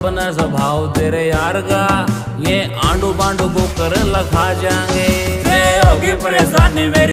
अपना स्वभाव तेरे यार का, ये आंडू बांडू को कर लखा जाएंगे। होगी परेशानी मेरी